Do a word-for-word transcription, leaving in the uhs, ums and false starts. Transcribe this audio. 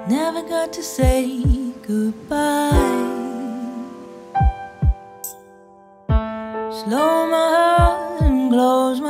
never got to say goodbye. Slow my heart and close my